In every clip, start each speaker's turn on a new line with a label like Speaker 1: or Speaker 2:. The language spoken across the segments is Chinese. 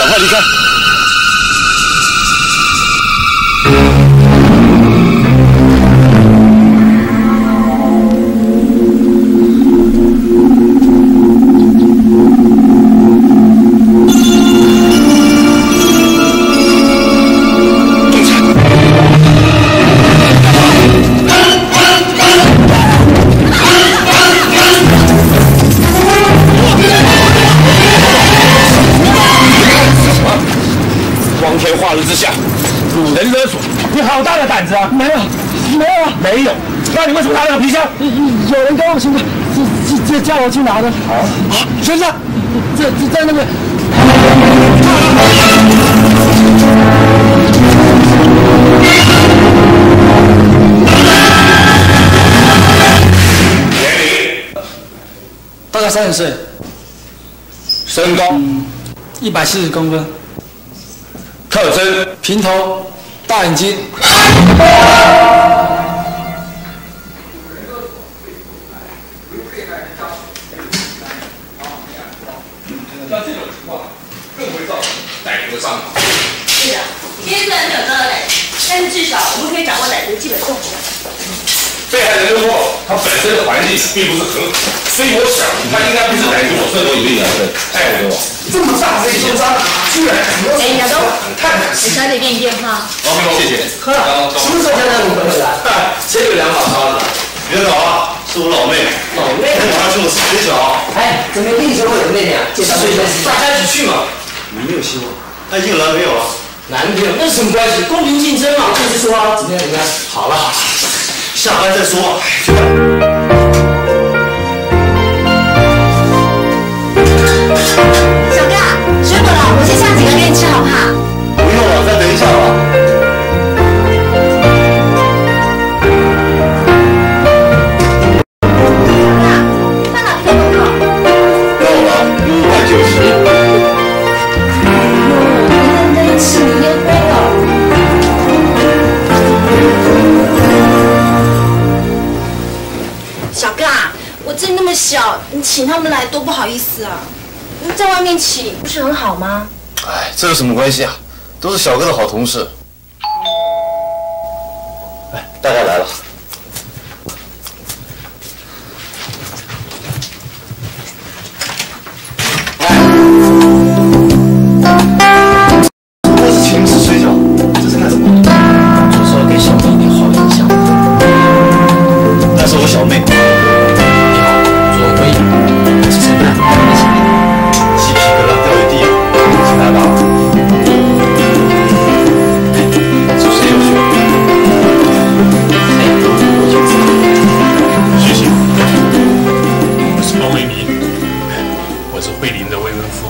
Speaker 1: 赶快离开。 化日之下，掳人勒索，你好大的胆子啊！没有，没有。那你为什么拿那个皮箱？有人跟我说的，这叫我去拿的。好，先生，在那个。年龄
Speaker 2: 大概30岁，
Speaker 1: 身高
Speaker 2: 140公分。
Speaker 1: 特征：
Speaker 2: 平头，大眼睛。
Speaker 1: 像这种情况，更会造成歹徒的伤亡。
Speaker 3: 是的，今天虽然没有抓到歹徒，但是至少我们可以掌握歹徒的基本动作。
Speaker 1: 被害人就说，他本身的环境并不是很好，所以我想他应该不是歹徒所说的一个爱我。这么大的一受伤，居然
Speaker 3: 哎，亚东，
Speaker 1: 太可惜。
Speaker 3: 给小姐给你电话。
Speaker 1: 谢谢。
Speaker 4: 喝了，什么时候才能回来？先有2把刷子。
Speaker 1: 别找啊，是我老妹。
Speaker 4: 老妹，
Speaker 1: 我要去我学校。
Speaker 4: 哎，怎么另一个我的妹妹啊？介绍一下，大家一起去嘛。
Speaker 1: 你没有希望，那已经有男朋友了。
Speaker 4: 男朋友那是什么关系？公平竞争嘛。就是说啊，怎么样？
Speaker 1: 好了，下班再说。
Speaker 3: 小哥，水果了，我先下几个给你吃好不好？
Speaker 1: 不用了，再等一下吧。
Speaker 5: 小，你请他们来多不好意思啊！在外面请不是很好吗？
Speaker 1: 哎，这有什么关系啊？都是小哥的好同事。哎，大家来了。我是请你吃水饺，这是干什么？
Speaker 4: 就是要给小妹一点好印象。
Speaker 1: 那是我小妹。 鸡皮疙瘩掉一地，起来吧。是谁有学？
Speaker 6: 谢谢。我是方为民，我是慧玲的未婚夫。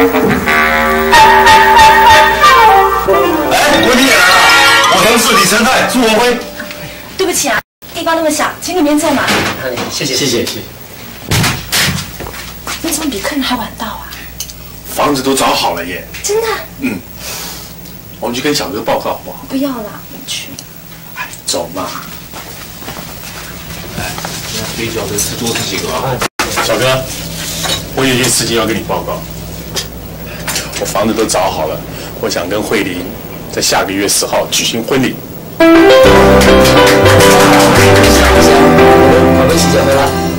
Speaker 1: 哎，文婷也来了，我同事李成泰、朱文辉。
Speaker 5: 对不起啊，地方那么小，请里面坐嘛。
Speaker 4: 谢谢。
Speaker 5: 你怎么比客人还晚到啊？
Speaker 6: 房子都找好了耶。
Speaker 5: 真的？
Speaker 6: 嗯。我们去跟小哥报告好不好？
Speaker 5: 不要啦，我去。
Speaker 6: 哎，走嘛。哎，水饺的吃多吃几个啊。小哥，我有件事情要跟你报告。我房子都找好了，我想跟慧玲在下个月10号举行婚礼。
Speaker 4: 好的，洗脚回来。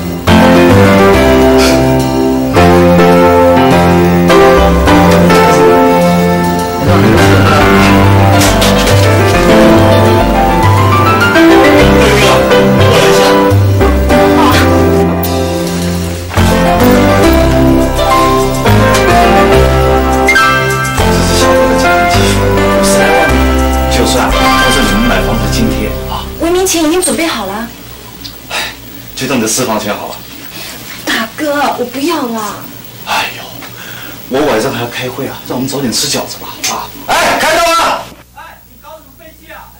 Speaker 1: 就等你的私房钱好了。
Speaker 5: 大哥，我不要啦。
Speaker 1: 哎呦，我晚上还要开会啊，让我们早点吃饺子吧。啊！
Speaker 4: 哎，开动了！
Speaker 7: 哎，你搞什么飞机啊？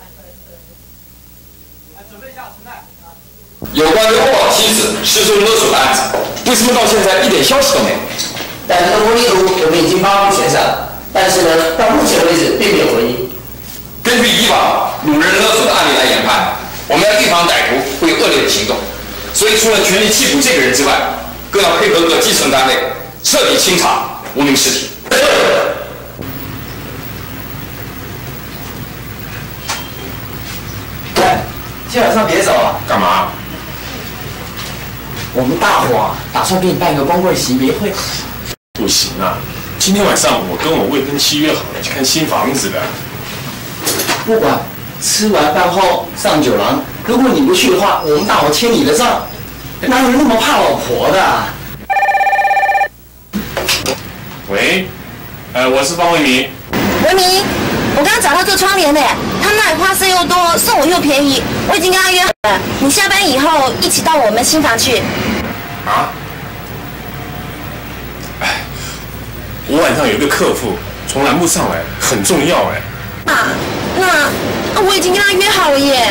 Speaker 7: 准备一下，陈太。
Speaker 8: 有关于欧宝妻子失踪勒索的案子，为什么到现在一点消息都没有？
Speaker 4: 歹徒的模拟图我们已经发布全上，但是呢，到目前为止并没有回应。
Speaker 8: 根据以往掳人勒索的案例来研判，我们要预防歹徒会有恶劣的行动。 所以，除了全力缉捕这个人之外，更要配合各基层单位彻底清查无名尸体。
Speaker 4: 今晚上别走啊！
Speaker 6: 干嘛？
Speaker 4: 我们大伙打算给你办个光棍席别会。
Speaker 6: 不行啊！今天晚上我跟我未婚妻约好了去看新房子的。
Speaker 4: 不管，吃完饭后上酒廊。如果你不去的话，我们大伙签你的账。哪有人那么怕老婆的？
Speaker 6: 喂，我是方为民。
Speaker 5: 维明，我刚刚找到这窗帘的，他那里花色又多，送我又便宜，我已经跟他约好了，你下班以后一起到我们新房去。
Speaker 6: 啊？哎，我晚上有一个客户从南部上来，很重要哎。
Speaker 5: 啊，那我已经跟他约好了耶。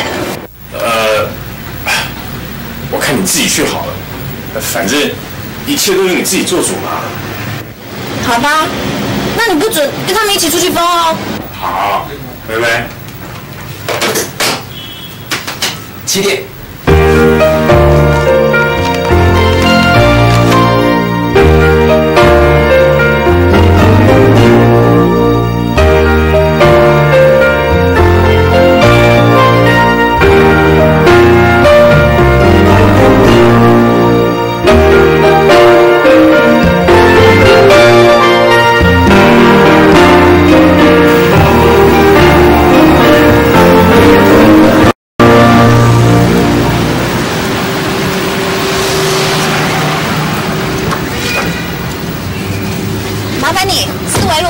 Speaker 6: 我看你自己去好了，反正一切都由你自己做主嘛。
Speaker 5: 好吧，那你不准跟他们一起出去疯哦。
Speaker 6: 好，拜拜。
Speaker 4: 7点。
Speaker 5: 麻烦你4维路。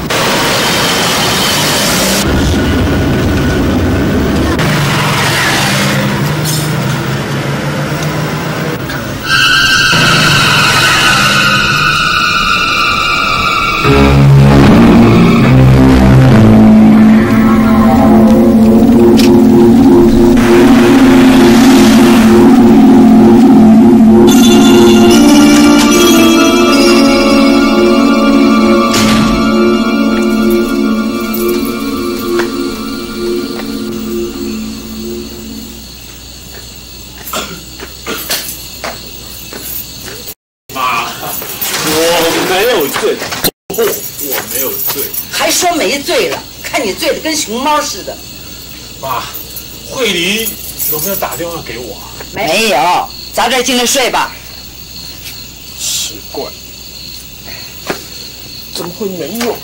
Speaker 6: 我没有醉，我没有醉。
Speaker 9: 还说没醉了，看你醉得跟熊猫似的。
Speaker 6: 妈，慧梨有没有打电话给我？
Speaker 9: 没有，早点进来睡吧。
Speaker 6: 奇怪，怎么会没有呢？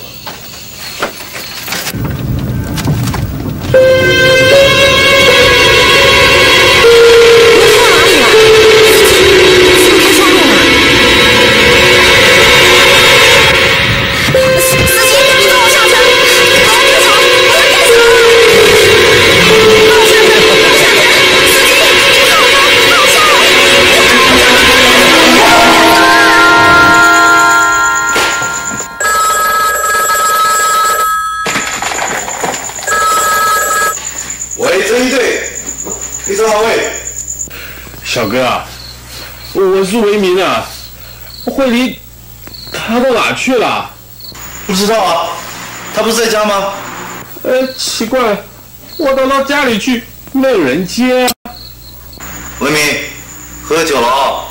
Speaker 6: 小哥啊，我是维民啊，慧梨她到哪去了？
Speaker 1: 不知道啊，他不是在家吗？
Speaker 6: 奇怪了，我打到家里去，没有人接啊。
Speaker 1: 维民，喝酒了啊？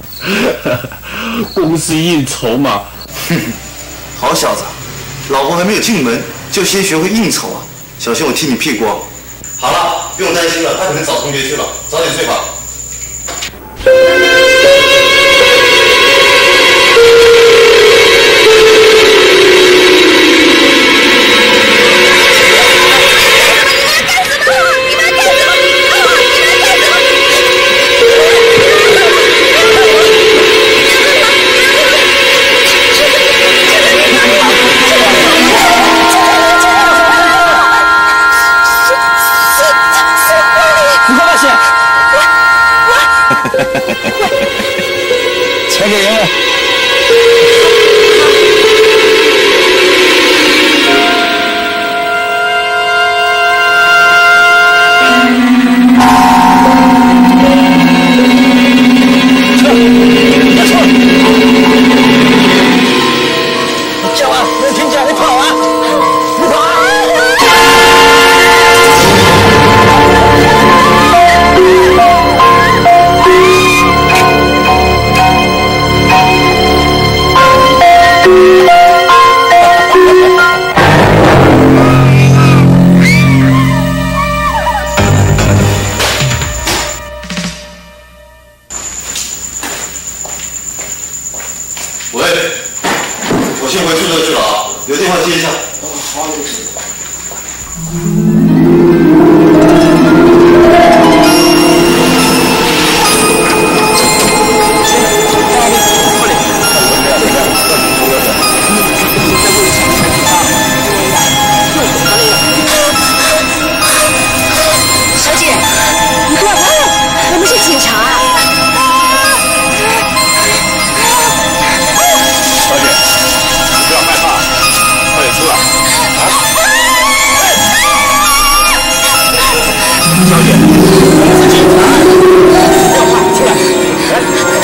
Speaker 6: 公司应酬嘛。
Speaker 1: 哼，好小子，老婆还没有进门，就先学会应酬啊！小心我替你屁股。好了，不用担心了，他可能找同学去了，早点睡吧。
Speaker 5: 我
Speaker 4: 一下。好。
Speaker 5: 小姐，你过来，我们是警察。
Speaker 6: 小姐，你不要害怕，快点出来！小姐，我们是警察，不要怕，出来！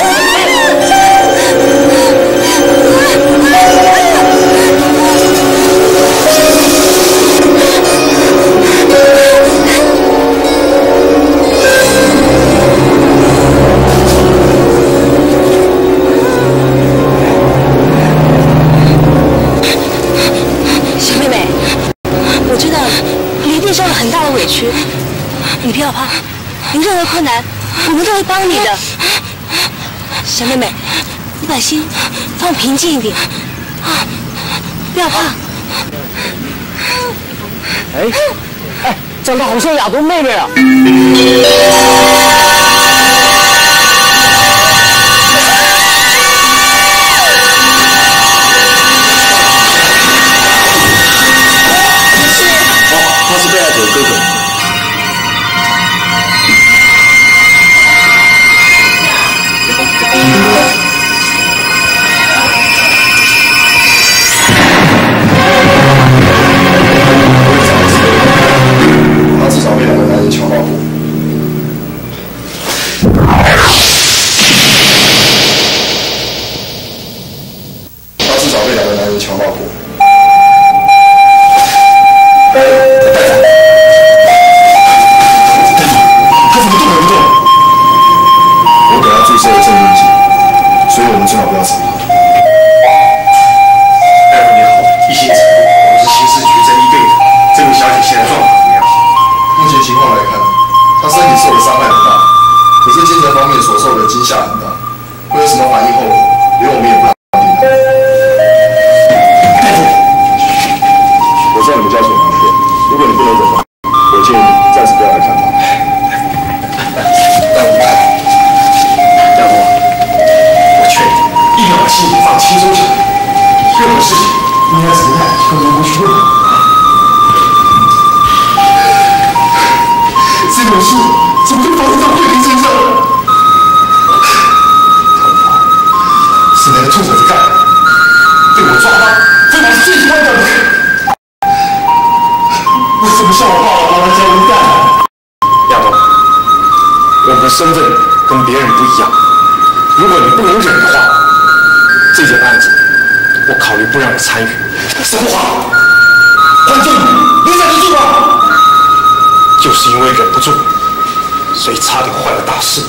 Speaker 5: 小妹妹，我知道你一定受了很大的委屈，你不要怕，有任何困难，我们都会帮你的。小妹妹，你把心放平静一点，啊，不要怕。
Speaker 1: 哎，长得好像亚东妹妹啊！
Speaker 4: 他是被害者的哥哥。他至少被两个男人强暴过。他至少被两个男人强暴过。他怎么动也不动？我给他注射了镇定剂，所以我们最好不要吵他。
Speaker 6: 大夫你好，一心城，我们是刑事局侦缉队的。这位小姐现在状况怎么样？
Speaker 4: 目前情况来看，他身体受的伤害很大，可是精神方面所受的惊吓很大，会有什么反应后果，连我们也不能判定。大夫，我知道你们家属很难过，如果你不能忍耐，我建议你暂时不要来看他。大夫，
Speaker 6: 我劝你一定要把心情放轻松下来，任何事情应该怎么办都能够去问。
Speaker 4: 这种事怎么会发生在慧萍身上？是那个兔崽子干的，被我抓到，这把是最喜欢的。为什么像我爸爸把他家人干？
Speaker 6: 亚东，我们的身份跟别人不一样，如果你不能忍的话，这件案子我考虑不让你参与。
Speaker 4: 什么话？换做你忍得住吗？
Speaker 6: 就是因为忍不住，所以差点坏了大事。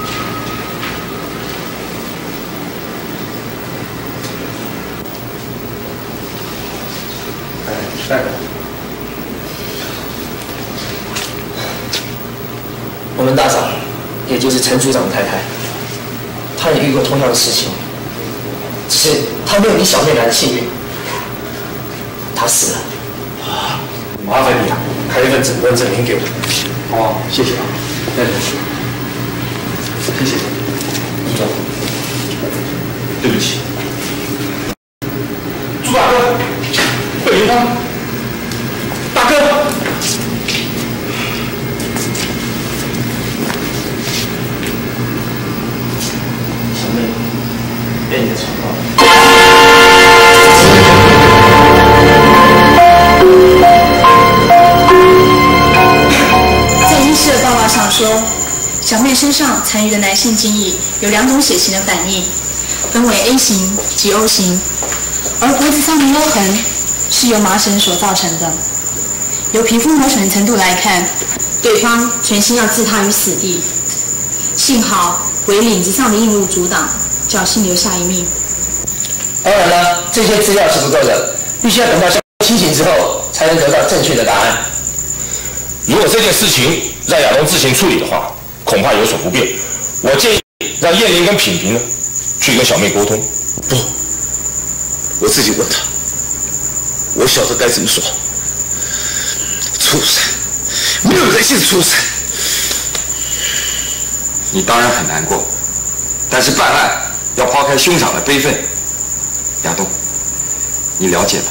Speaker 4: 代表，
Speaker 10: 我们大嫂，也就是陈组长的太太，她也遇过同样的事情，只是她没有你小妹来的幸运，她死了。
Speaker 6: 麻烦你啊，开一份诊断证明给我。
Speaker 4: 好，谢谢啊，代表，谢谢。组长，对不起。朱大哥，慧萍她，大哥。
Speaker 10: 小妹被你的强暴。
Speaker 11: 在医师的报告上说，小妹身上残余的男性精液有2种血型的反应，分为 A 型及 O 型，而脖子上的勒痕是由麻绳所造成的。由皮肤磨损程度来看，对方全心要置他于死地，幸好为领子上的硬物阻挡，侥幸留下一命。
Speaker 10: 当然了，这些资料是不够的，必须要等到清醒之后，才能得到正确的答案。
Speaker 8: 如果这件事情让亚东自行处理的话，恐怕有所不便。我建议让燕玲跟品萍呢，去跟小妹沟通。
Speaker 4: 不，我自己问他。
Speaker 1: 我晓得该怎么说。畜生，没有人性的畜生。
Speaker 8: 你当然很难过，但是办案要抛开兄长的悲愤。亚东，你了解吗？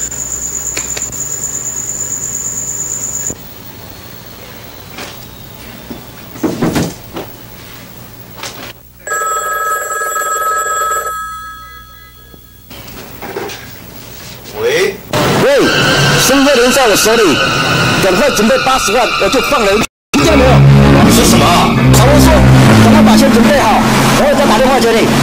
Speaker 1: 喂，申慧莲在我手里，赶快准备80万，我就放人，听见没有？你说什么？常文说，赶快把钱准备好，我会再打电话给你。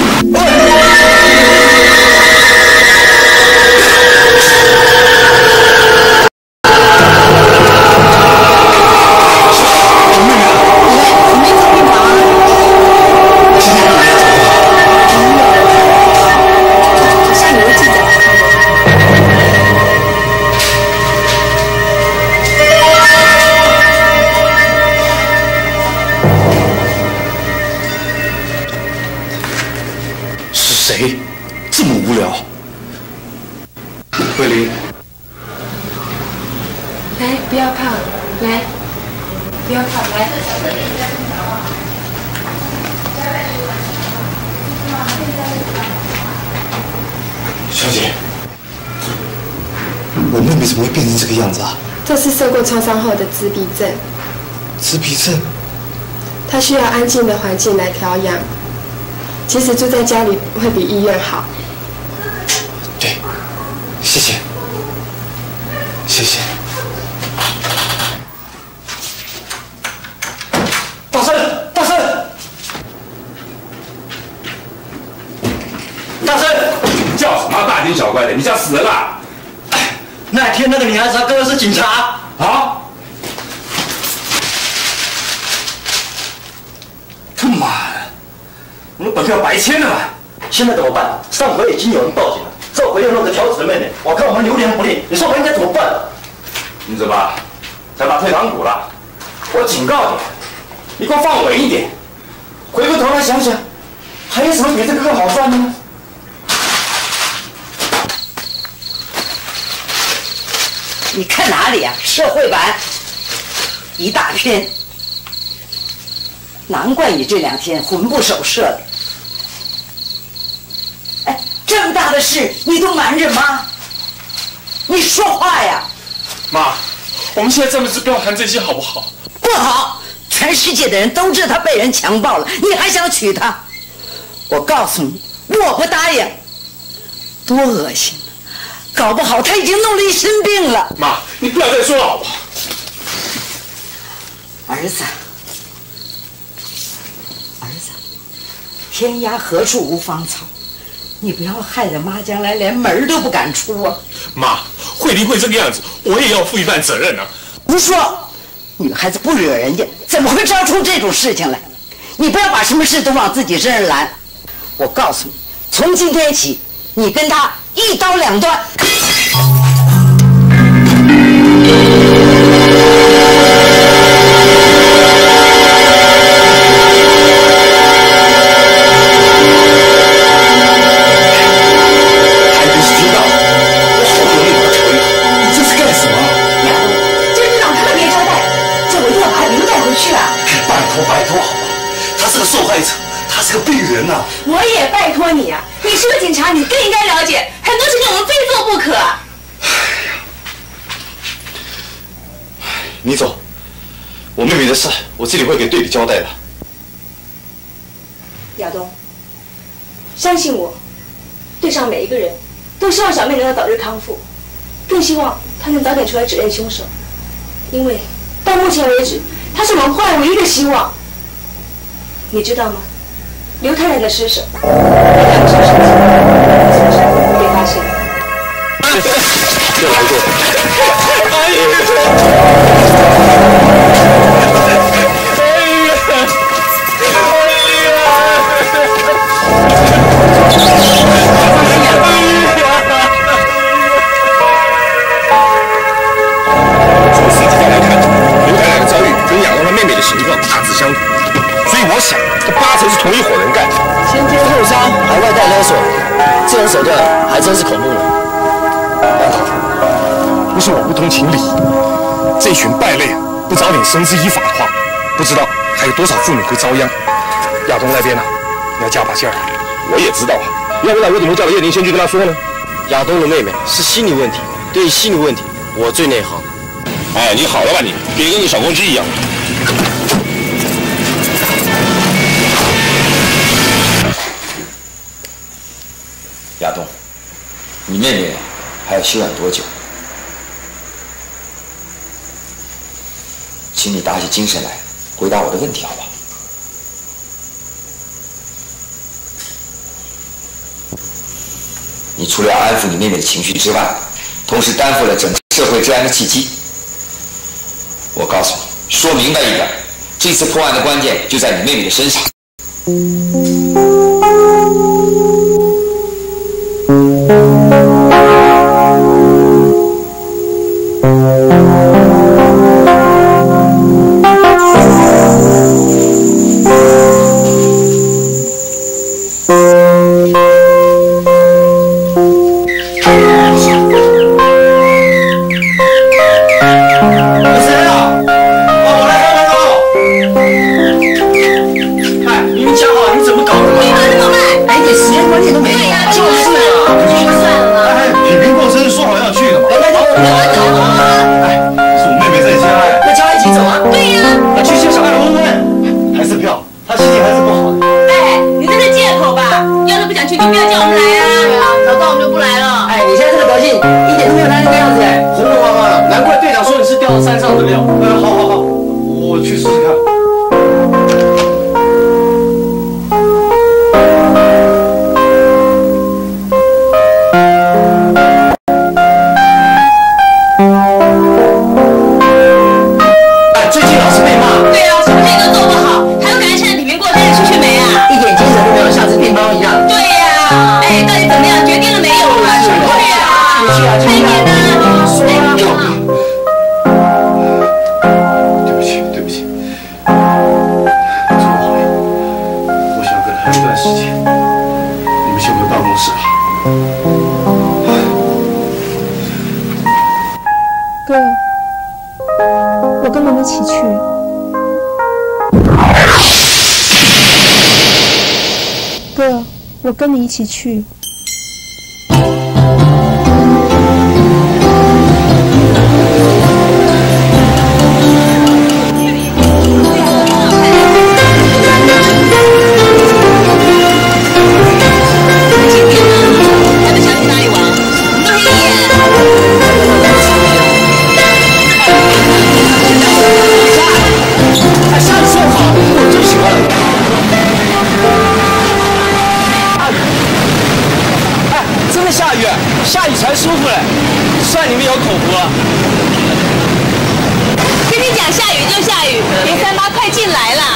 Speaker 1: 谁这么无聊？慧玲，
Speaker 11: 来，不要怕，来，不要怕，来。
Speaker 1: 小姐，我妹妹怎么会变成这个样子啊？
Speaker 11: 这是受过创伤后的自闭症。
Speaker 1: 自闭症？
Speaker 11: 她需要安静的环境来调养。其实住在家里会比医院好。
Speaker 1: 对，谢谢，谢谢。大声，大声，大声！
Speaker 8: 叫什么大惊小怪的？你叫死人啊！
Speaker 10: 那天那个女孩子她哥哥是警察
Speaker 8: 啊！
Speaker 10: 他妈的！我们本票白签了嘛？现在怎么办？上回已经有人报警了，这回又弄个条子的妹妹，我看我们流年不利，你说我应该怎么办？
Speaker 8: 你怎么才把退堂鼓了？我警告你，你给我放稳一点，回过头来想想，还有什么比这个更好赚的呢？
Speaker 9: 你看哪里啊？社会版一大篇，难怪你这2天魂不守舍的。哎，这么大的事你都瞒着妈，你说话呀！
Speaker 6: 妈，我们现在暂时不要谈这些好不好？
Speaker 9: 不好，全世界的人都知道他被人强暴了，你还想娶她？我告诉你，我不答应。多恶心！搞不好他已经弄了一身病了。
Speaker 6: 妈，你不要再说了好不好？
Speaker 9: 儿子，天涯何处无芳草，你不要害得妈将来连门都不敢出啊！
Speaker 6: 妈，慧玲会这个样子，我也要负一半责任啊！
Speaker 9: 胡说，女孩子不惹人家，怎么会招出这种事情来？你不要把什么事都往自己身上揽。我告诉你，从今天起，你跟他一刀两断。
Speaker 1: 拜托好吗？他是个受害者，他是个病人呐。
Speaker 5: 我也拜托你啊！你是个警察，你更应该了解，很多事情我们非做不可。
Speaker 1: 你走，我妹妹的事我自己会给队里交代的。
Speaker 5: 亚东，相信我，队上每一个人都希望小妹能够早日康复，更希望她能早点出来指认凶手，因为到目前为止，她是我们破案唯一的希望。你知道吗？刘太太的尸首在2个小时前被发现。
Speaker 1: 又来过。
Speaker 8: 从实际上来看，刘太太的遭遇跟亚东和妹妹的情况大致相同，所以我想这8成是同一伙人干。
Speaker 10: 先天受伤还外带勒索，这种手段还真是恐怖了。
Speaker 6: 不是我不通情理，这群败类不早点绳之以法的话，不知道还有多少妇女会遭殃。亚东那边呢，你要加把劲儿。我也知道啊，要不然我怎么叫叶宁先去跟他说呢？
Speaker 10: 亚东的妹妹是心理问题，对于心理问题，我最内行。
Speaker 6: 哎，你好了吧你？别跟个小公鸡一样。
Speaker 8: 亚东，你妹妹还要休养多久？请你打起精神来，回答我的问题，好不好？你除了要安抚你妹妹的情绪之外，同时担负了整个社会治安的契机。我告诉你，说明白一点，这次破案的关键就在你妹妹的身上。
Speaker 12: 我跟你一起去。
Speaker 10: 下雨才舒服嘞，算你们有口福了。
Speaker 5: 跟你讲，下雨就下雨，别38快进来了。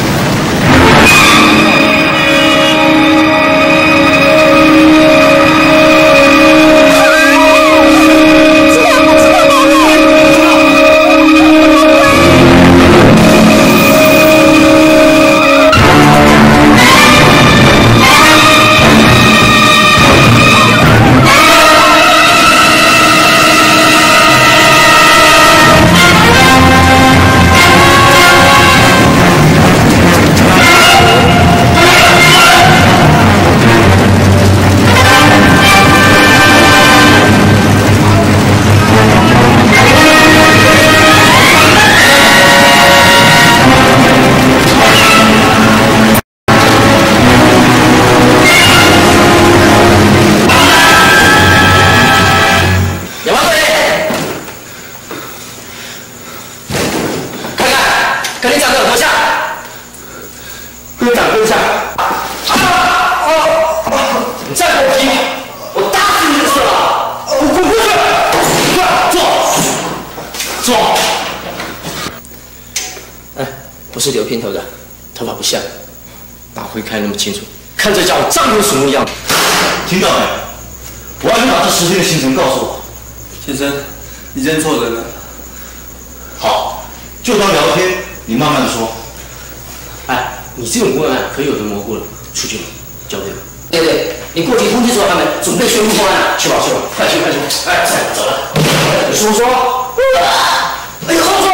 Speaker 10: 是留平头的，头发不像，哪会看那么清楚？看这家伙獐跟鼠目一样。
Speaker 4: 听到没？我要你把这10天的行程告诉我。
Speaker 2: 先生，你认错人了。
Speaker 4: 好，就当聊天，你慢慢的说。
Speaker 10: 哎，你这种问案可有的蘑菇了，出去吧，交给我。对，你过去通知所有他们，准备宣布破案。去吧，去吧，快去快去！哎，走了。你说
Speaker 4: 叔说，哎呦，叔叔，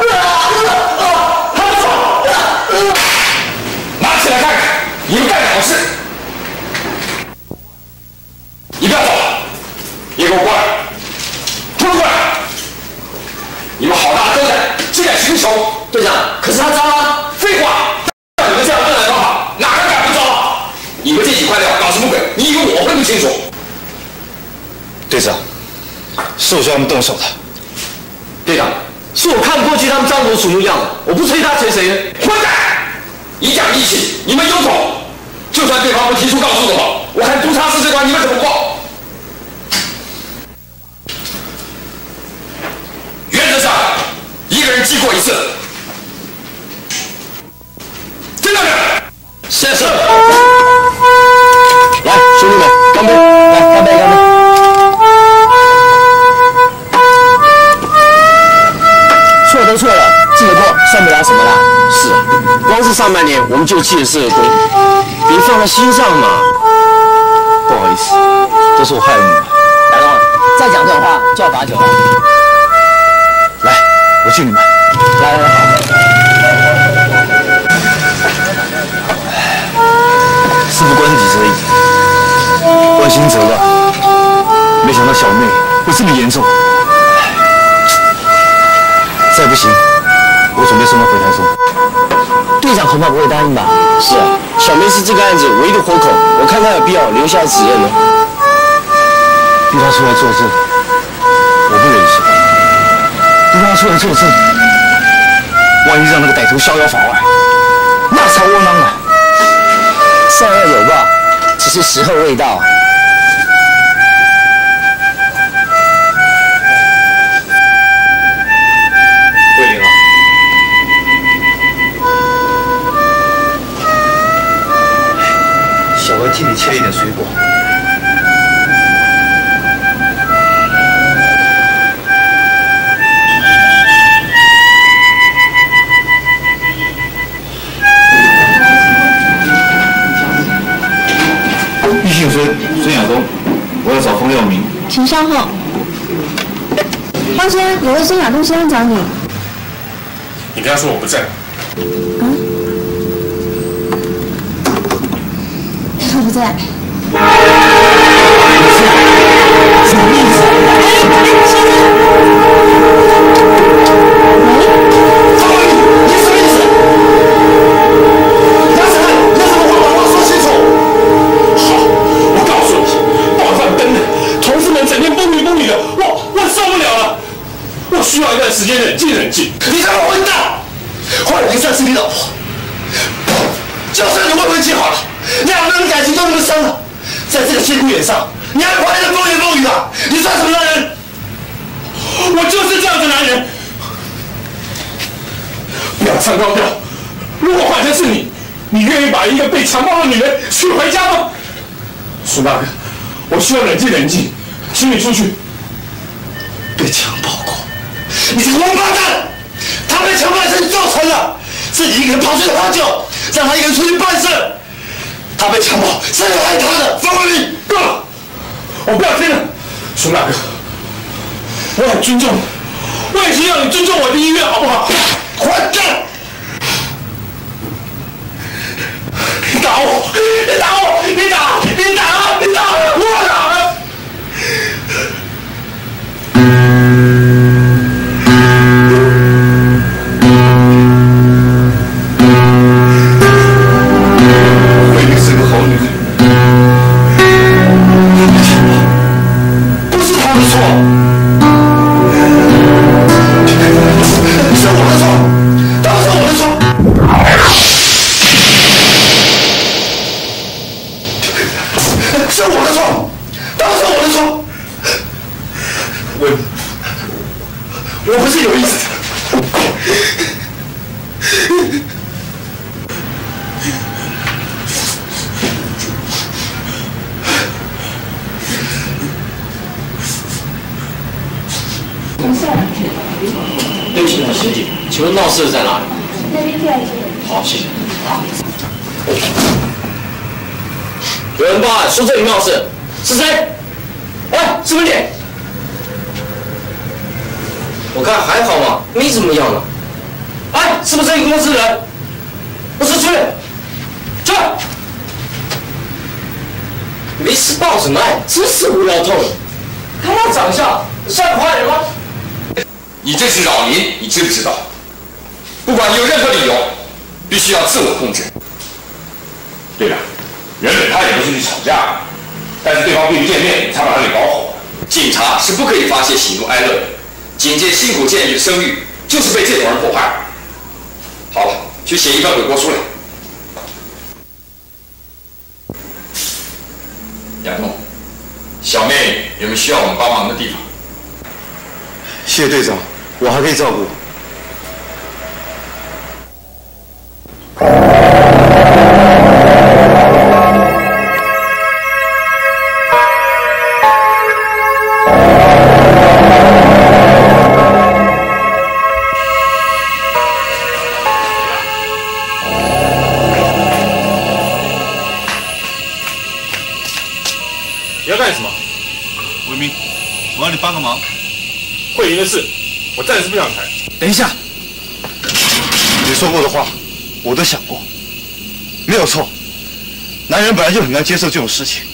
Speaker 4: 他们说，
Speaker 8: 拿起来看看，你们干的好事。你不要走，你给我过来，给我过来！你们好大的斗胆，竟敢寻仇！
Speaker 10: 队长，可是他招了。
Speaker 8: 废话，你们这样笨来搞好，哪个敢不招？你们这几块料搞什么鬼？你以为我会不清楚？
Speaker 1: 队长，是我叫他们动手的。
Speaker 10: 队长，是我看不过去他们张口鼠目样子，我不催他催谁呢？
Speaker 8: 混蛋！一讲义气，你们有种！就算对方不提出告诉我，我看督察室这关你们怎么过？原则上，一个人记过一次。听到没有？
Speaker 10: 是。
Speaker 1: 来，兄弟们，干杯！来，干杯，干杯！错都错了，记得过，算不了什么啦。是啊，光是上半年我们就记了40多，别放在心上嘛。不好意思，都是我害了你们。
Speaker 10: 大东，再讲这种话就要罚酒了。
Speaker 1: 来，我敬你们。来。事不关己而已，关心则乱。没想到小妹会这么严重。再不行，我准备送她回台中。
Speaker 10: 队长恐怕不会答应吧？
Speaker 1: 是啊，小妹是这个案子唯一的活口，我看她有必要留下指认的。逼她出来作证，我不忍心。不让她出来作证，万一让那个歹徒逍遥法外，那才窝囊啊！
Speaker 10: 善恶有报，只是时候未到。
Speaker 1: 慧玲啊，小文替你切一点水果。孙亚东，我要找冯耀明。
Speaker 12: 请稍后。花生，有位孙亚东先生找你。
Speaker 6: 你跟他说我不在。
Speaker 12: 他不在。
Speaker 1: 什么意思？
Speaker 6: 需要一段时间冷静冷静。
Speaker 4: 你这个混蛋！慧玲算是你老婆，就算你未婚妻好了，两个人感情都那么深了，在这个节骨眼上，你还怀着风言风语啊？你算什么男人？
Speaker 6: 我就是这样的男人。不要唱高调。如果换成是你，你愿意把一个被强暴的女人娶回家吗？苏大哥，我需要冷静冷静，请你出去。
Speaker 4: 被强暴过？你这个王八蛋！他被强暴是你造成的，是你一个人跑出去喝酒，让他一个人出去办事。他被强暴是你害他的，方文丽，
Speaker 6: 够了！我不要听了，熊大哥，我很尊重你，我也希望你尊重我的意愿，好不好？
Speaker 4: 混蛋！
Speaker 6: 你打我！你打我！你打！你打！你打！我打！
Speaker 4: 我不是有意思的。
Speaker 10: 对不起，学姐，请问闹事的在哪里？
Speaker 12: 那边第二间。
Speaker 10: 好，谢谢。有人报案说这里闹事，是谁？哎，是不是你？ 我看还好嘛，没怎么样了。哎，是不是这个公司人？不是去，去！没事报什么案？真是无聊透了。看他长相，像坏人吗？
Speaker 8: 你这是扰民，你知不知道？不管你有任何理由，必须要自我控制。对了，原本他也不是去吵架，但是对方不见面，才把他给搞火了。警察是不可以发泄喜怒哀乐的，警界辛苦建立的声誉就是被这种人破坏。好了，去写一份悔过书来。亚东，小妹有没有需要我们帮忙的地方？
Speaker 4: 谢队长，我还可以照顾。
Speaker 6: 你要干什么？
Speaker 4: 伟明，我让你帮个忙。
Speaker 6: 慧玲的事，我暂时不想谈。
Speaker 4: 等一下，你说过的话，我都想过，没有错。男人本来就很难接受这种事情。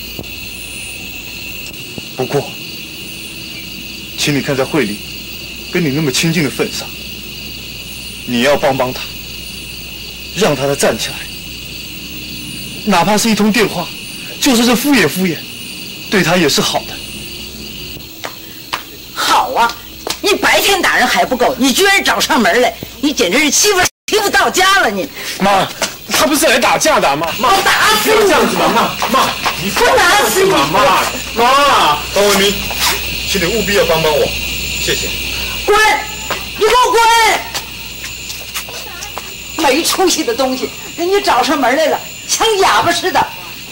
Speaker 4: 不过，请你看在慧玲跟你那么亲近的份上，你要帮帮她，让她再站起来。哪怕是一通电话，就算是敷衍敷衍，对她也是好的。
Speaker 9: 好啊！你白天打人还不够，你居然找上门来，你简直是欺负到家了！你
Speaker 6: 妈，他不是来打架的，妈，
Speaker 9: 我打死你！
Speaker 6: 这样子嘛，妈，你
Speaker 9: 我打死你！
Speaker 6: 妈，
Speaker 4: 方伟明，请你务必要帮帮我，谢谢。
Speaker 9: 滚！你给我滚！没出息的东西，人家找上门来了，像哑巴似的。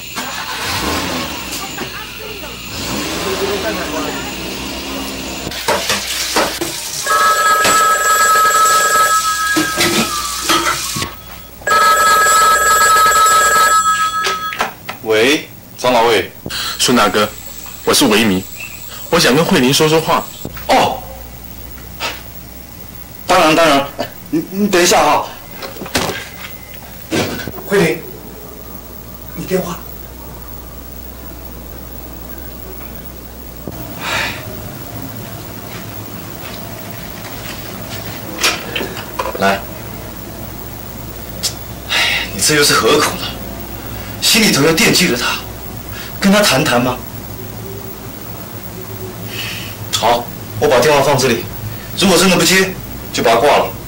Speaker 4: 喂，张老魏，
Speaker 6: 孙大哥，我是维迷，我想跟慧玲说说话。
Speaker 4: 哦，当然，你等一下哈。慧玲，你电话。来，你这又是何苦呢？心里头要惦记着他，跟他谈谈吗？好，我把电话放这里，如果真的不接，就把它挂了。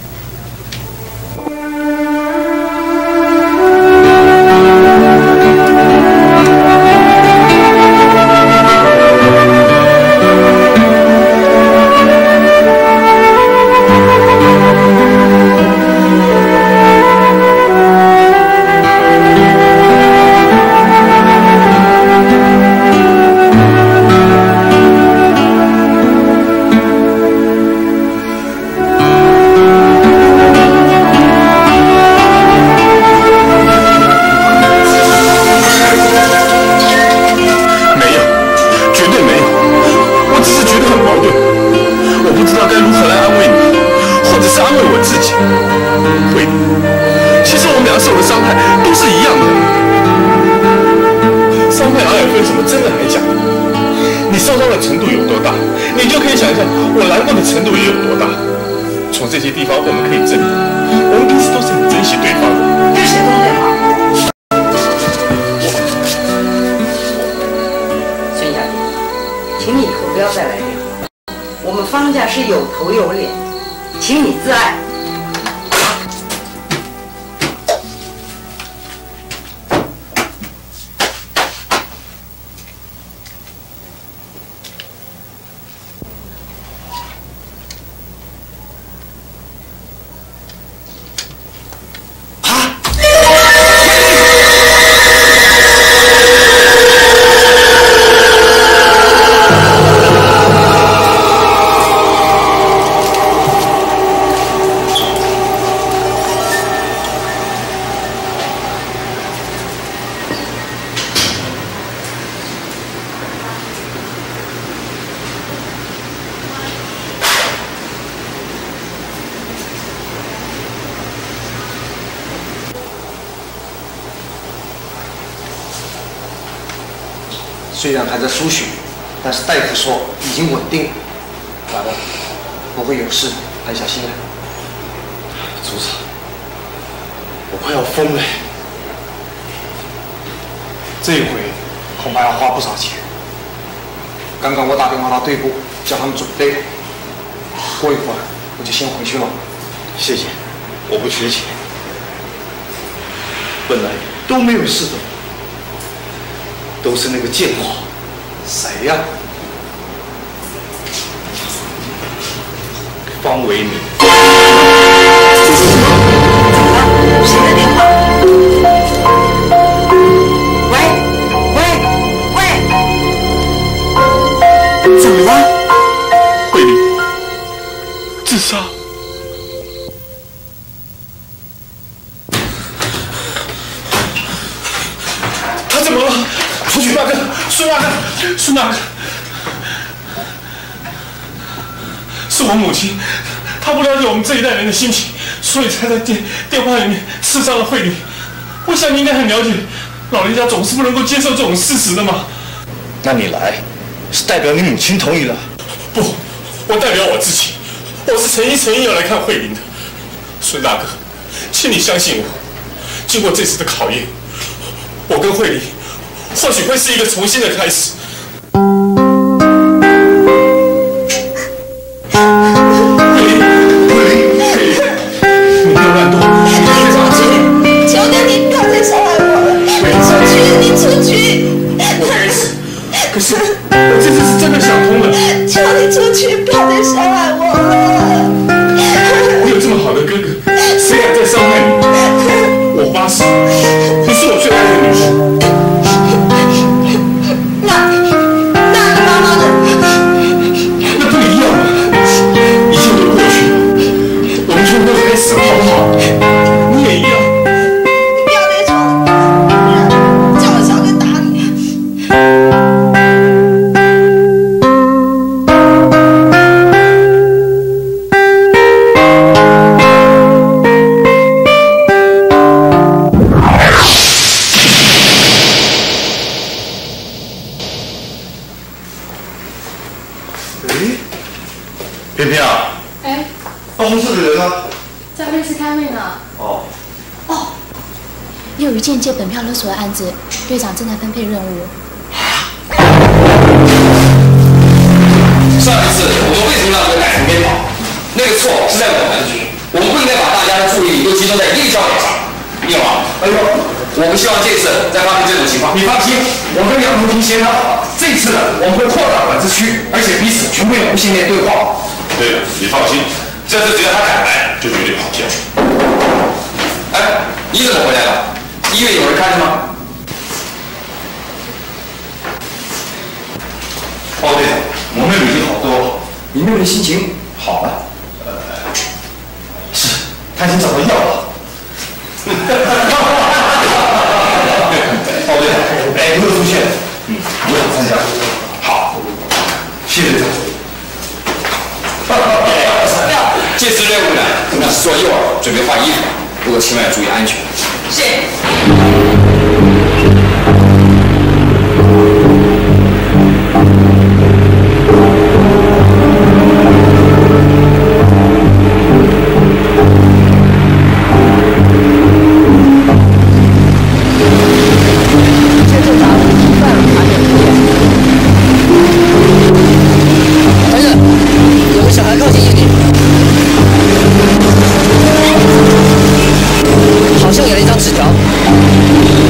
Speaker 10: 虽然还在输血，但是大夫说已经稳定了，完了，不会有事，安下心来。
Speaker 4: 组长，我快要疯了。
Speaker 10: 这一回恐怕要花不少钱。刚刚我打电话到队部，叫他们准备。过一会儿我就先回去了。
Speaker 4: 谢谢，我不缺钱，本来都没有事的，都是那个贱货。
Speaker 10: 谁呀？
Speaker 4: 方维明。
Speaker 9: 谁的电话？喂，怎么了？
Speaker 6: 慧玲自杀。他怎么了？出去，大哥，孙大哥，孙大哥，是我母亲，她不了解我们这一代人的心情，所以才在电话里面刺伤了慧玲。我想你应该很了解，老人家总是不能够接受这种事实的嘛。
Speaker 4: 那你来，是代表你母亲同意了？
Speaker 6: 不，我代表我自己，我是诚意要来看慧玲的。孙大哥，请你相信我，经过这次的考验，我跟慧玲或许会是一个重新的开始。慧玲，你不要乱动，
Speaker 5: 你出去，求求你不要再伤害我了！你出去！
Speaker 6: 我该死，可是我这次是真的想通了。
Speaker 5: 求你出去，不要再伤害我了！
Speaker 6: 我有这么好的哥哥，谁敢再伤害你？我发誓，你是我最爱的女人。
Speaker 5: 那你妈妈呢？
Speaker 6: 那不一样了，一切都过去了，我们从头开始，好不好？你也一样。
Speaker 5: 你不要再说了，叫我小哥打你。
Speaker 4: 偏偏啊，
Speaker 11: 哎，
Speaker 4: 办公室的人呢？
Speaker 11: 在会议室开会呢。
Speaker 4: 哦，
Speaker 11: 又有一件借本票勒索的案子，队长正在分配任务。
Speaker 8: 上一次我们为什么让这个改成编跑？那个错是在我们局，我们不应该把大家的注意力都集中在一个焦点上，你懂吗？哎呦，我不希望这次再发生这种情况。你放心，我跟杨同平协商好，这次呢，我们会扩大管制区，而且彼此全部用无线电对话。
Speaker 6: 对了，你放心，这次只要他敢来，就绝对跑不掉。
Speaker 8: 哎，你怎么回来了？医院有人看着吗？
Speaker 4: 包队长，我妹妹已经好多了。
Speaker 10: 你妹妹的心情好了？
Speaker 4: 是，她已经找到药了。包队长，哎，你又出现了。我想参加。好，谢队长。
Speaker 8: 这次任务呢，那是做诱饵，准备换衣服，不过千万要注意安全。
Speaker 3: 是。
Speaker 10: 好像有了一张纸条。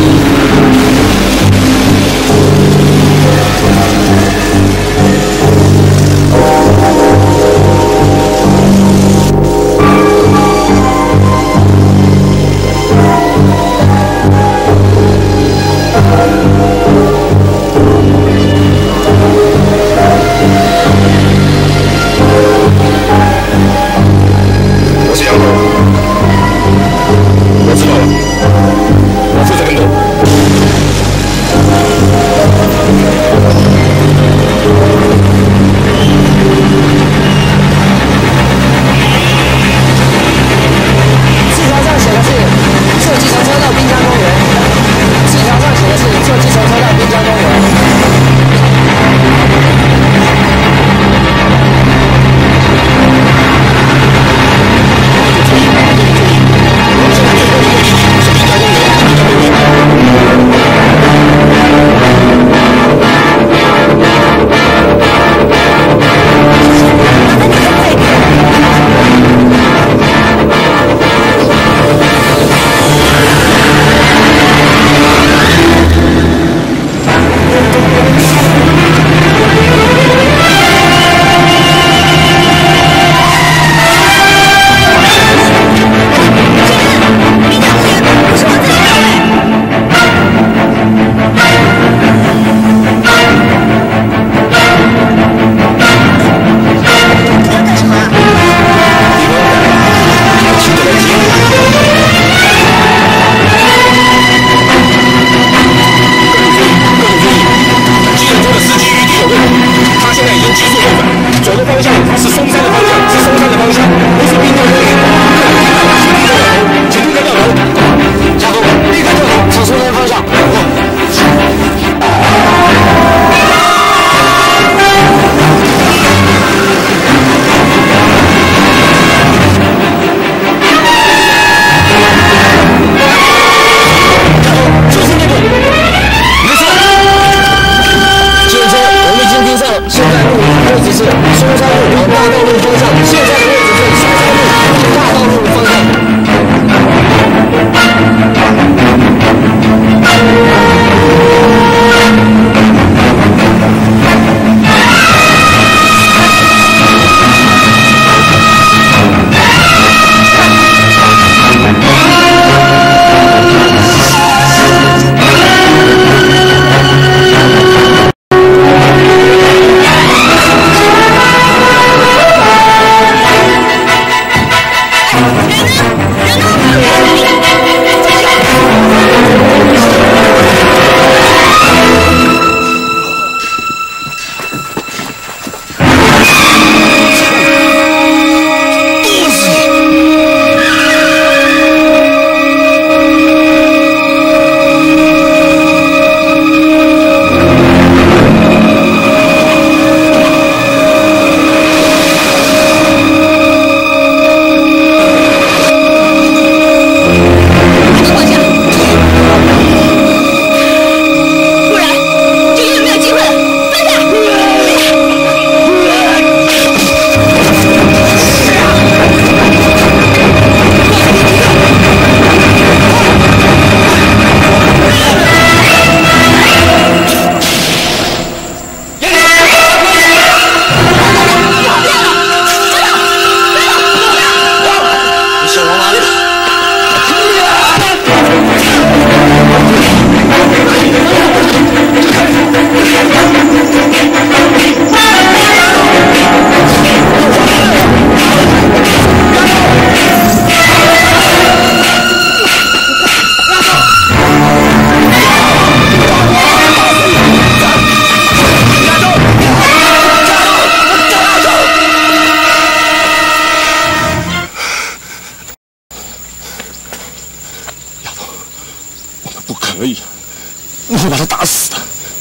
Speaker 6: 而已，我会把他打死的。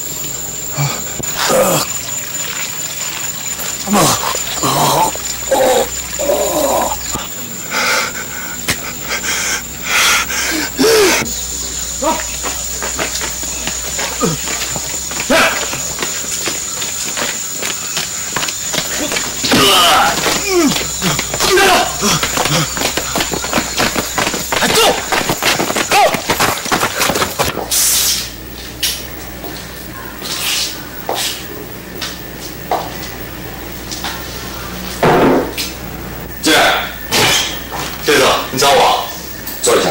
Speaker 8: 进来，队长，你找我？坐一下。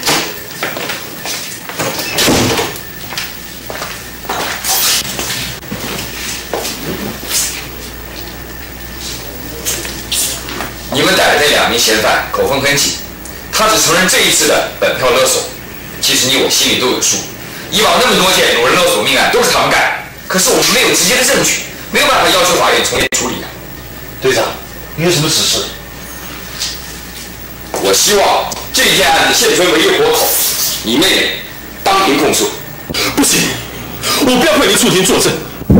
Speaker 8: 你们逮的那2名嫌犯口风很紧，他只承认这一次的本票勒索。其实你我心里都有数，以往那么多件有人勒索命案都是他们干的，可是我们没有直接的证据，没有办法要求法院从严处理啊。
Speaker 4: 队长，你有什么指示？
Speaker 8: 我希望这件案子现存唯一活口，你妹妹当庭控诉。
Speaker 6: 不行，我不要慧玲出庭作证。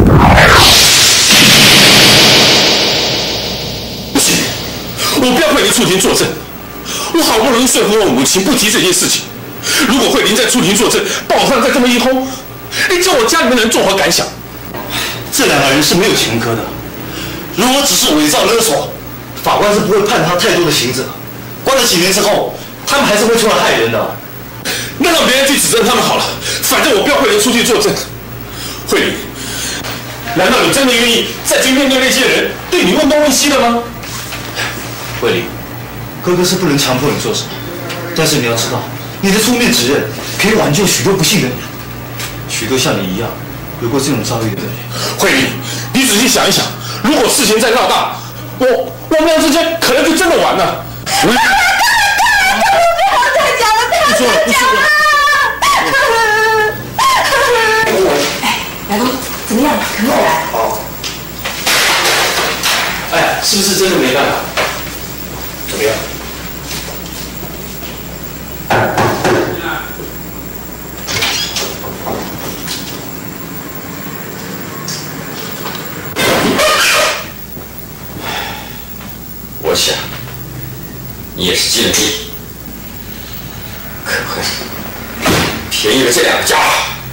Speaker 6: 不行，我不要慧玲出庭作证。我好不容易说服我母亲不提这件事情。如果慧玲再出庭作证，报上再这么一轰，你叫我家里面的人作何感想？
Speaker 4: 这2个人是没有前科的，如果只是伪造勒索，法官是不会判他太多的刑责。关了几年之后，他们还是会出来害人的。
Speaker 6: 那让别人去指证他们好了，反正我不要慧玲出去作证。慧玲，难道你真的愿意再去面对那些人对你问东问西的吗？
Speaker 4: 慧玲，哥哥是不能强迫你做什么，但是你要知道，你的出面指认可以挽救许多不幸的人，许多像你一样有过这种遭遇的人。
Speaker 6: 慧玲，你仔细想一想，如果事情再闹大，我们俩之间可能就真的完了。
Speaker 12: 不要再讲了，不要再讲了！
Speaker 5: 哎，亚东，怎么样？可不可以来？
Speaker 10: 好。哎，是不是真的没办法？怎么样？
Speaker 8: 我想，你也是尽了力，可恨，便宜了这2个家伙。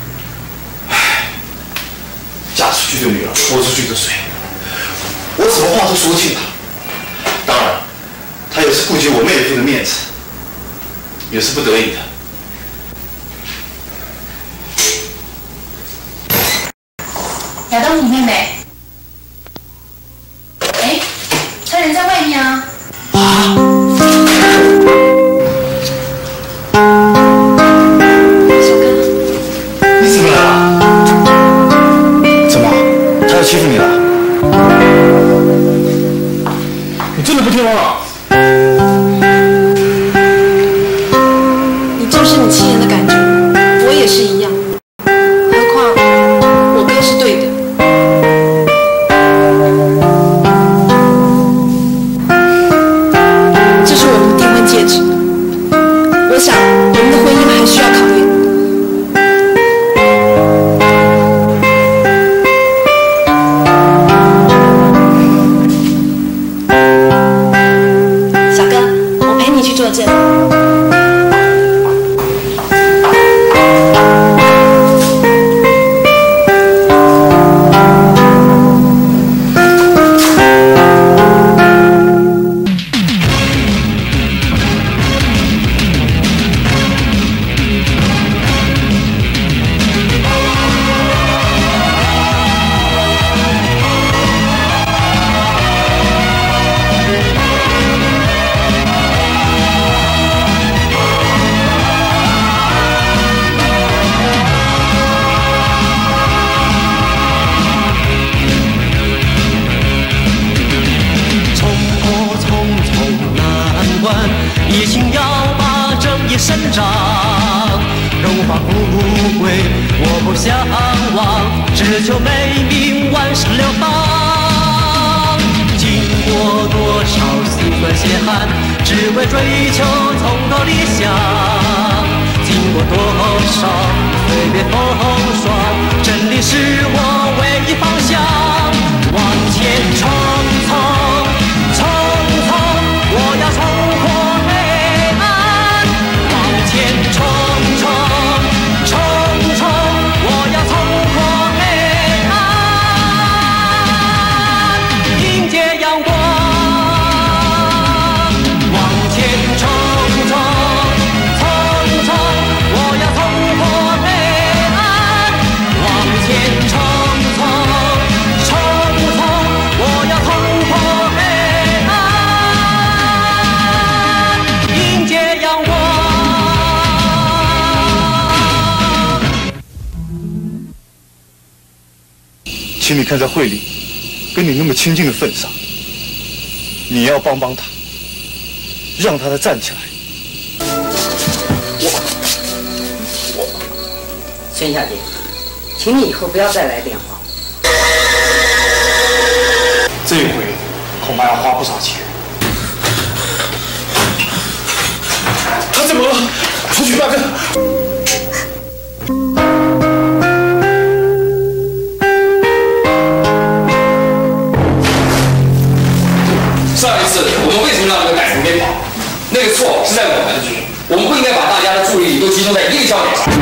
Speaker 4: 嫁出去的女儿泼出去的水，我什么话都说尽了。当然，他也是顾及我妹夫的面子，也是不得已的。
Speaker 11: 亚东，你妹妹？哎，她人在外面啊。
Speaker 5: 小哥，
Speaker 4: 你怎么来了？怎么？他要欺负你了？
Speaker 6: 你真的不听话了？
Speaker 5: 你就是你亲人的感觉，我也是一样。何况我哥是对的。这是我们的订婚戒指，我想我们的婚姻还需要考验。小哥，我陪你去作证。
Speaker 13: 一心要把正义伸张，荣华富贵我不向往，只求美名万世流芳。经过多少辛酸血汗，只为追求从头理想。经过多少岁月风霜，真理是我唯一方向。往前冲冲冲冲，我要冲破黑暗。往前冲冲冲冲，我要冲破黑暗，迎接阳光。往前冲冲冲冲，我要冲破黑暗。往前冲冲冲冲，我要冲破黑暗，迎接阳光。
Speaker 4: 请你看在慧玲跟你那么亲近的份上，你要帮帮她，让她再站起来。
Speaker 9: 孙小姐，请你以后不要再来电话。
Speaker 1: 这一回恐怕要花不少钱。他怎么了？出去大哥。
Speaker 8: 上一次我们为什么让那个歹徒飞跑？那个错是在我们这里，我们不应该把大家的注意力都集中在一个焦点上。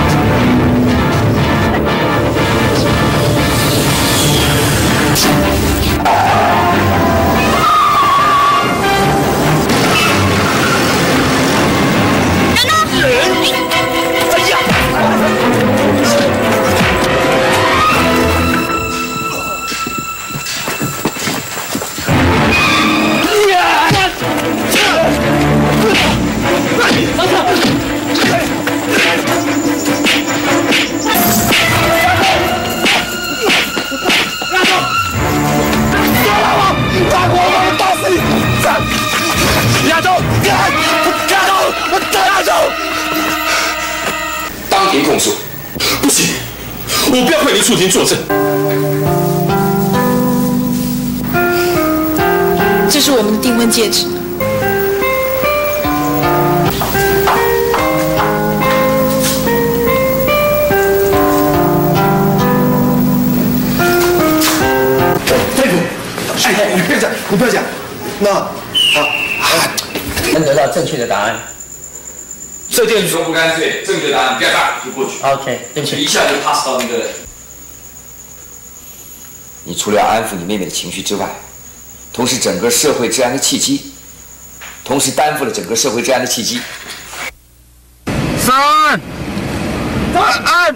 Speaker 8: 当庭控诉。
Speaker 1: 不行，我不要慧玲出庭作证。
Speaker 11: 这是我们的订婚戒指。
Speaker 4: 太子，哎，你不要讲，你不要讲。那
Speaker 10: 能得到正确的答案。
Speaker 8: 这件说不干脆，正确答案第二大就过去。
Speaker 10: OK， 对不起，
Speaker 8: 一下就 pass 到那个。
Speaker 14: 你除了要安抚你妹妹的情绪之外，同时整个社会治安的契机，同时担负了整个社会治安的契机。
Speaker 1: 3、2。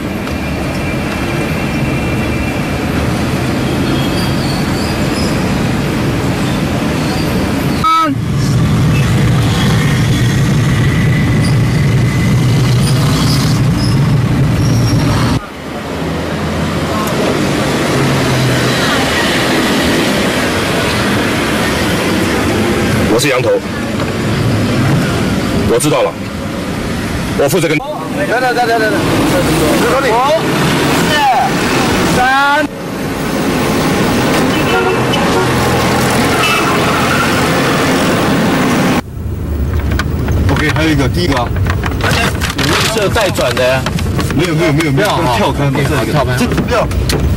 Speaker 6: 我是羊头，我知道了，我负责跟。
Speaker 1: 等，5、4、3。
Speaker 4: OK， 还有一个，第一个，
Speaker 1: 你是带转的呀？
Speaker 4: 没有，跳开，跳开，这不要。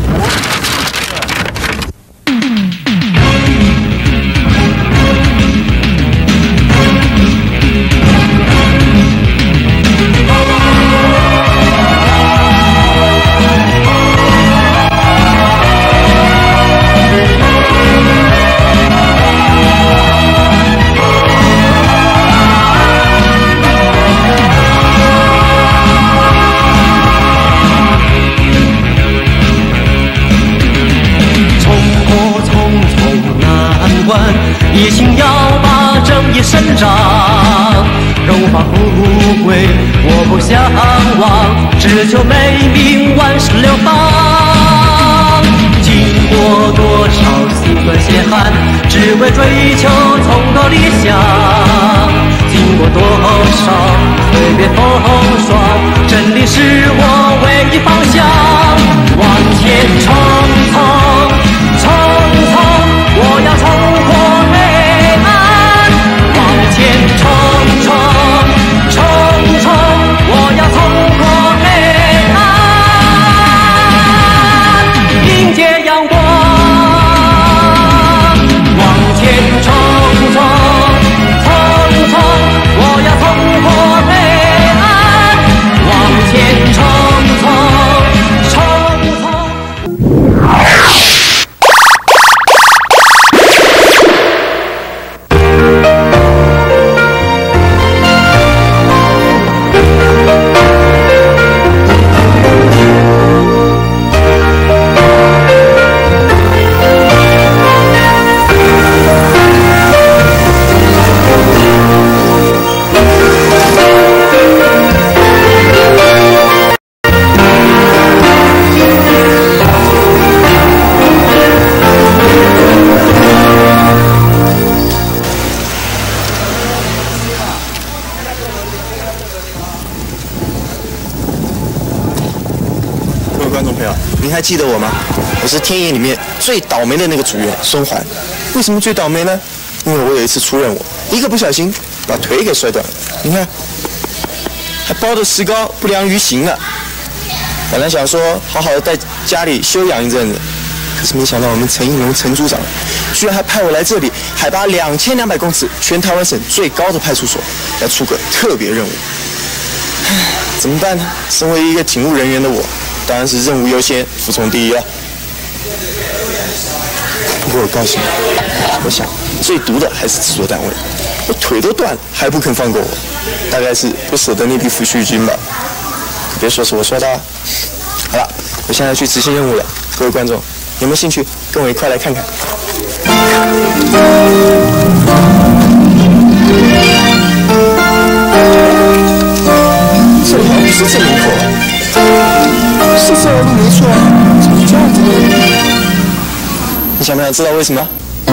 Speaker 13: 一心要把正义伸张，荣华富贵我不向往，只求美名万世流芳。经过多少辛酸血汗，只为追求崇高理想。经过多少岁月风霜，真理是我唯一方向。往前冲冲冲冲，我要冲破黑暗。往前冲冲冲冲，我要
Speaker 15: 还记得我吗？我是天眼里面最倒霉的那个组员孙环。为什么最倒霉呢？因为我有一次出任务，一个不小心把腿给摔断了。你看，还包着石膏，不良于行了。本来想说好好的在家里休养一阵子，可是没想到我们陈应龙陈组长居然还派我来这里，海拔2200公尺，全台湾省最高的派出所，来出个特别任务。怎么办呢？身为一个警务人员的我，当然是任务优先，服从第一了。不过我告诉你，我想最毒的还是制作单位，我腿都断了还不肯放过我，大概是不舍得那笔抚恤金吧。别说是我说的啊。好了，我现在去执行任务了。各位观众，有没有兴趣跟我一块来看看？这里好像不是正门口啊，是这条路没错啊，怎么这样子呢？你想不想知道为什么？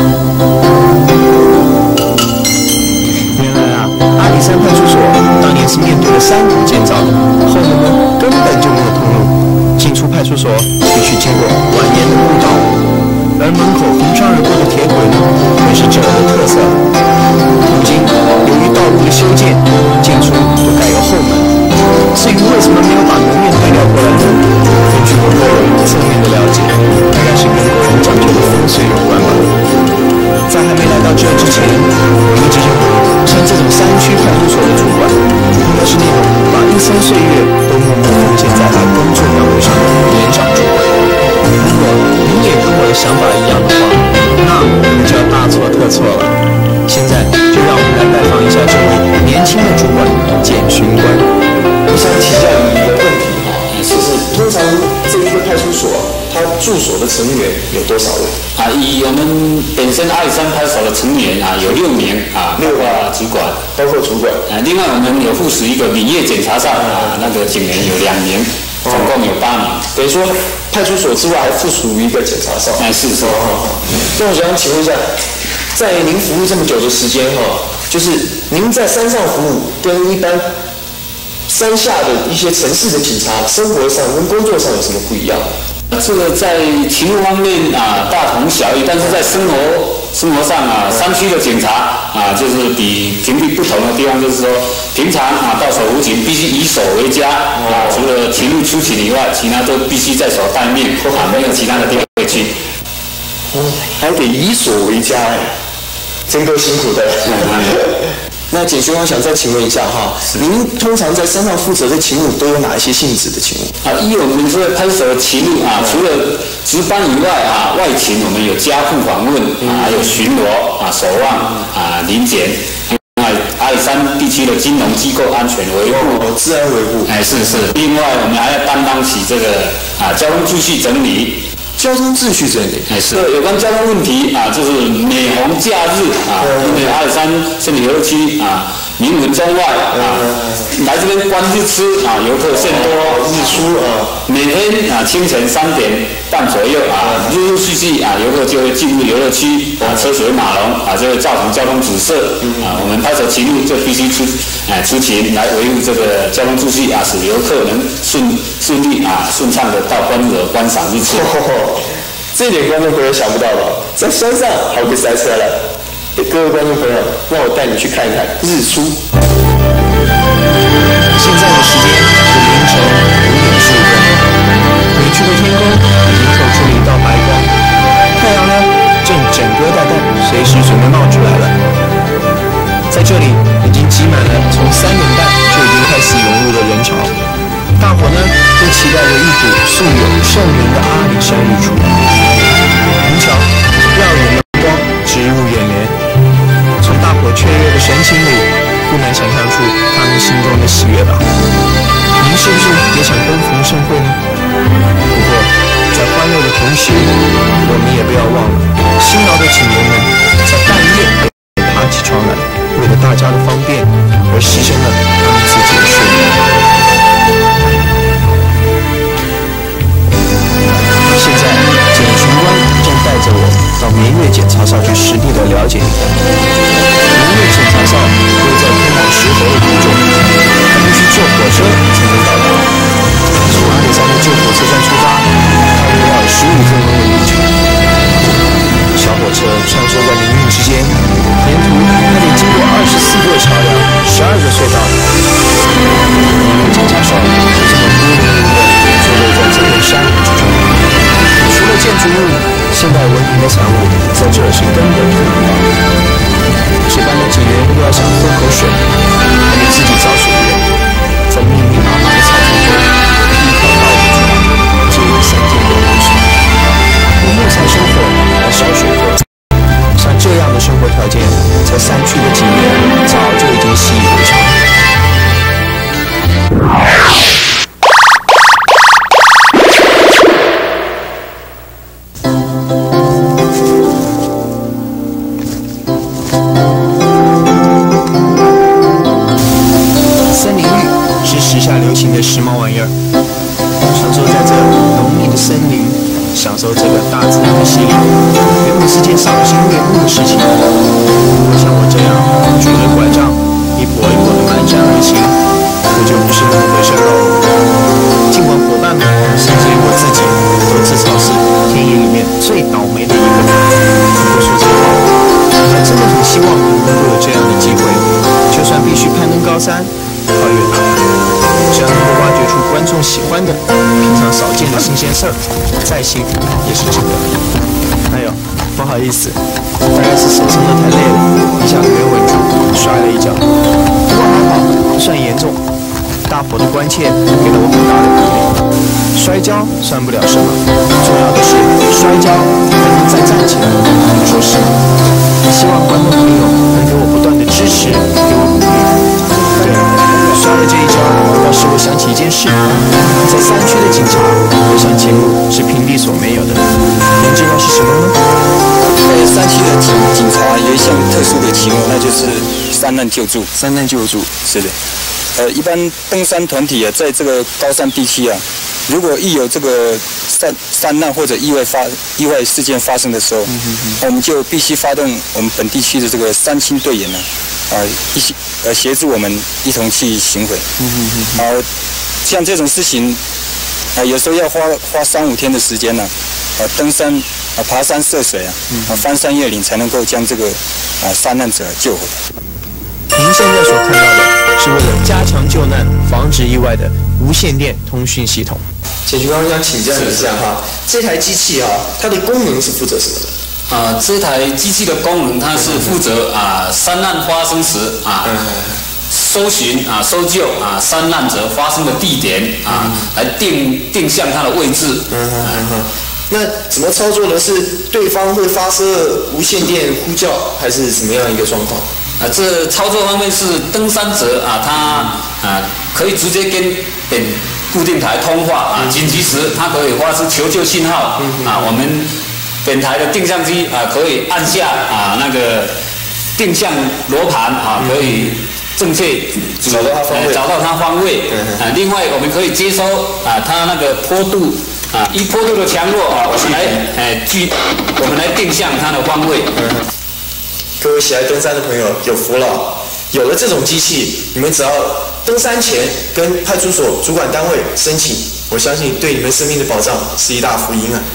Speaker 15: 原来啊，阿里山派出所当年是面对了山谷建造的，后面呢根本就没有通路，进出派出所必须经过蜿蜒的步道，而门口横穿而过的铁轨呢，也是这儿的特色。如今由于道路的修建，进出都盖有后门。至于为什么没有把门面推掉过来呢？根据我个人侧面的了解，大概是跟个人讲究的风水有关吧。在还没来到这之前，我一直认为像这种山区派出所的主管，应该是那种把一生岁月都默默奉献在他工作岗位上的年长主管。如果您也跟我的想法一样的话，那我就要大错特错了。现在就让我们来拜访一下这位年轻的主管简巡官。我想请教你一个问题哈，就是通常这一个派出所，它驻所的成员有多少位？
Speaker 16: 以我们本身阿里山派出所的成员有6名包括主管，另外我们有附属一个民业检查上那个警员有2名，总共有8名。
Speaker 15: 等于说派出所之外还附属一个检查哨。
Speaker 16: 是。
Speaker 15: 那我想请问一下，在您服务这么久的时间就是您在山上服务跟一般山下的一些城市的警察生活上跟工作上有什么不一样？
Speaker 16: 这个在勤务方面大同小异，但是在生活上山区的警察就是比平地不同的地方，就是说平常到守护勤必须以守为家除了勤务出勤以外，其他都必须在所待命没有其他的地方可以去。
Speaker 15: 还得以所为家真够辛苦的。那简巡官想再请问一下您通常在山上负责的勤务都有哪一些性质的勤务？
Speaker 16: 依我们这派出所的勤务除了值班以外外勤我们有家户访问还有巡逻守望临检，阿里山地区的金融机构安全维护、
Speaker 15: 治安维护。
Speaker 16: 是。另外我们还要担当起这个交通秩序整理。
Speaker 15: 交通秩序整理
Speaker 16: 是有关交通问题就是每逢假日因为阿里山森林游乐区名闻中外来这边观日出游客甚多，
Speaker 15: 日出
Speaker 16: 每天清晨3点半左右陆续游客就会进入游乐区车水马龙就会造成交通阻塞我们派出所勤务就必须出勤来维护这个交通秩序使游客能顺利顺畅的到观日观赏日出。
Speaker 15: 这点观众朋友想不到吧？在山上好给塞车了。各位观众朋友，让我带你去看一看日出。现在的时间是凌晨5点15分，北区的天空已经透出了一道白光，太阳呢正整戈待旦，随时准备冒出来了。在这里已经挤满了从3点半就已经开始涌入的人潮，大伙呢都期待着一睹素有盛名的阿里山日出。您瞧，耀眼的光直入眼帘，从大伙雀跃的神情里，不难想象出他们心中的喜悦吧。您是不是也想登逢盛会呢？不过，在欢乐的同时，我们也不要忘了，辛劳的警员们在半夜也爬起床来，为了大家的方便而牺牲了他们自己的睡眠。现在，检巡官正带着我到绵月检查哨去实地的了解一番。绵月检查哨位在通往石河的途中，还必须坐火车才能到达。从阿里山的旧火车站出发，大约时髦玩意儿，享受在这浓密的森林，享受这个大自然的洗礼，原本是件赏心悦目的事情。如果像我这样拄着拐杖，一跛一跛的蹒跚而行，我就不是那么回事喽。尽管伙伴们，甚至于我自己，都自嘲是田野里面最倒霉的一个。不过说真话，我还真的很希望能够有这样的机会，就算必须攀登高山，跨越大海，只要能够挖掘出观众喜欢的、平常少见的新鲜事儿，再幸福也是值得的。哎呦，不好意思，大概是手撑得太累了，一下子没稳住，摔了一跤。不过还好，不算严重。大伙的关切给了我很大的鼓励。摔跤算不了什么，重要的是摔跤还能再站起来，你说是吗？希望观众朋友能给我不断的支持，给我鼓励。对了，摔了这一跤，倒使我想起一件事，在山区的警察有项勤务是平地所没有的，您知道是什么吗？
Speaker 17: 在山区的警察有一项特殊的勤务，那就是山难救助。
Speaker 15: 山难救助，
Speaker 17: 是的。一般登山团体啊，在这个高山地区啊，如果一有这个山难或者意外事件发生的时候，我们就必须发动我们本地区的这个山青队员呢，一起协助我们一同去巡回。像这种事情，有时候要花3-5天的时间呢，登山爬山涉水翻山越岭，才能够将这个山难者救回。
Speaker 15: 您现在所看到的是为了加强救难、防止意外的无线电通讯系统。
Speaker 10: 检局官想请教一下哈，这台机器它的功能是负责什么的？
Speaker 16: 这台机器的功能，它是负责山难发生时搜寻搜救山难者发生的地点来定向它的位置。
Speaker 10: 那怎么操作呢？是对方会发射无线电呼叫，还是怎么样一个状况？
Speaker 16: 这操作方面是登山者他可以直接跟本固定台通话紧急时他可以发出求救信号我们本台的定向机可以按下那个定向罗盘可以正确找到它方位另外我们可以接收它那个坡度依坡度的强弱我们来定向它的方位。
Speaker 10: 各位喜爱登山的朋友有福了，有了这种机器，你们只要登山前跟派出所主管单位申请，我相信对你们生命的保障是一大福音啊。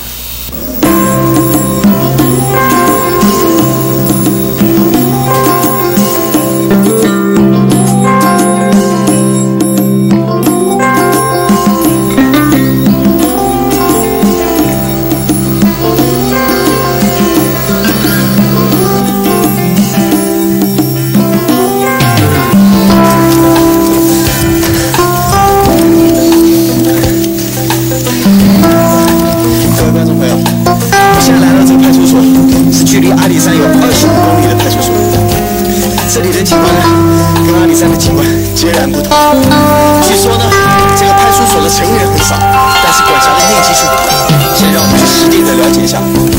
Speaker 15: 距离阿里山有25公里的派出所，这里的警官呢，跟阿里山的警官截然不同。据说呢，这个派出所的成员很少，但是管辖的面积却不大。先让我们去实地的了解一下。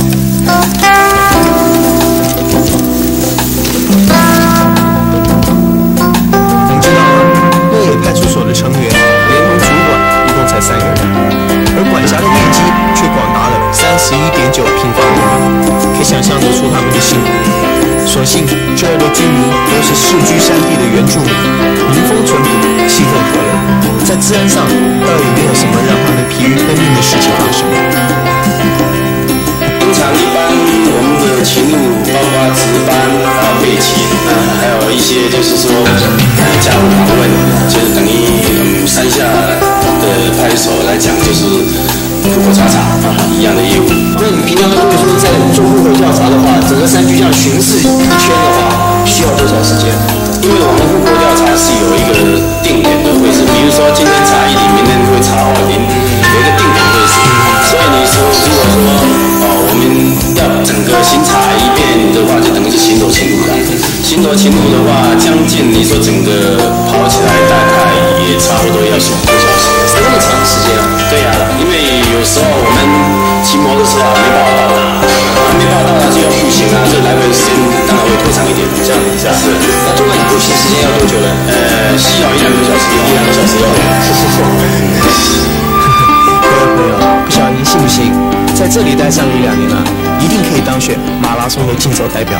Speaker 15: 您知道吗？乐野派出所的成员连同主管一共才3个人，而管辖的面积却广达了31.9平方公里。可以想象得出他们的辛苦。所幸这儿的居民都是世居山地的原住民，民风淳朴，气氛和乐，在治安上倒也没有什么让他们疲于奔命的事情发生。
Speaker 18: 通常一般我们的勤务包括值班备勤还有一些就是说家务访问，就是等于山下的派出所来讲就是户口查查一样的业务。
Speaker 10: 那你平常如果说在做户口调查的话，整个山区这样巡视一圈的话，需要多少时间？
Speaker 18: 因为我们户口调查是有一个定点的位置，比如说今天查1里，明天会查2里，有一个定点位置。所以你说如果说我们要整个巡查一遍的话，就等于是巡逻勤务了。巡逻勤务的话，将近你说整个跑起来大概也差不多要15个小时。
Speaker 10: 这么长时间啊？
Speaker 18: 对呀，因为有时候我们骑摩托车没办法到达，没办法到达就要步行这来回的时间当然会拖长一点。
Speaker 10: 这样子是。那通常你步行时间要多久呢？
Speaker 18: 需要1-2个小时，1-2个小时要。
Speaker 15: 各位朋友，不晓得您信不信，在这里待上1-2年了，一定可以当选马拉松的竞走代表。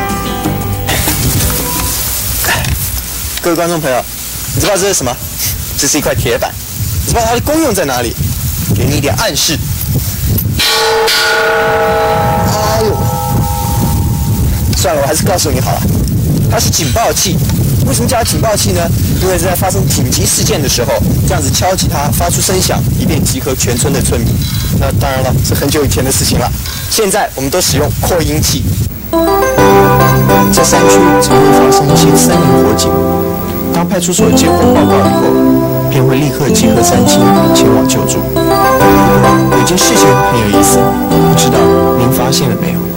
Speaker 10: 各位观众朋友，你知道这是什么？这是一块铁板。你知道它的功用在哪里？给你一点暗示。哎呦，算了，我还是告诉你好了，它是警报器。为什么叫它警报器呢？因为在发生紧急事件的时候，这样子敲击它，发出声响，以便集合全村的村民。那当然了，是很久以前的事情了。现在我们都使用扩音器。
Speaker 15: 在山区曾会发生一些山林火警，当派出所接获报告以后，便会立刻集合山亲前往救助。有件事情很有意思，不知道您发现了没有？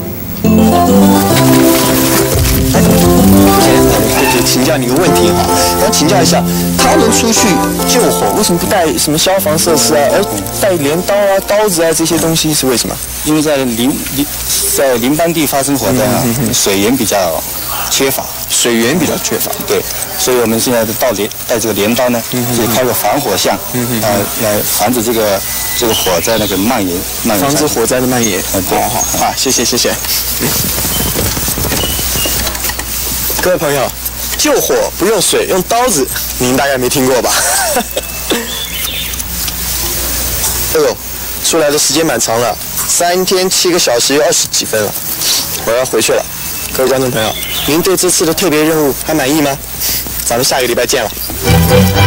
Speaker 10: 请教你个问题哈，我要请教一下，他们出去救火为什么不带什么消防设施啊，而带镰刀啊、刀子啊这些东西是为什么？
Speaker 17: 因为在林班地发生火灾啊，水源比较缺乏，对，所以我们现在带这个镰刀呢，就开个防火巷，来防止这个火灾那个蔓延。
Speaker 10: 防止火灾的蔓延。
Speaker 17: 对，
Speaker 10: 好，谢谢。各位朋友，救火不用水，用刀子，您大概没听过吧？哎呦，出来的时间蛮长了，3天7个小时又20几分了，我要回去了。各位观众朋友，您对这次的特别任务还满意吗？咱们下个礼拜见了。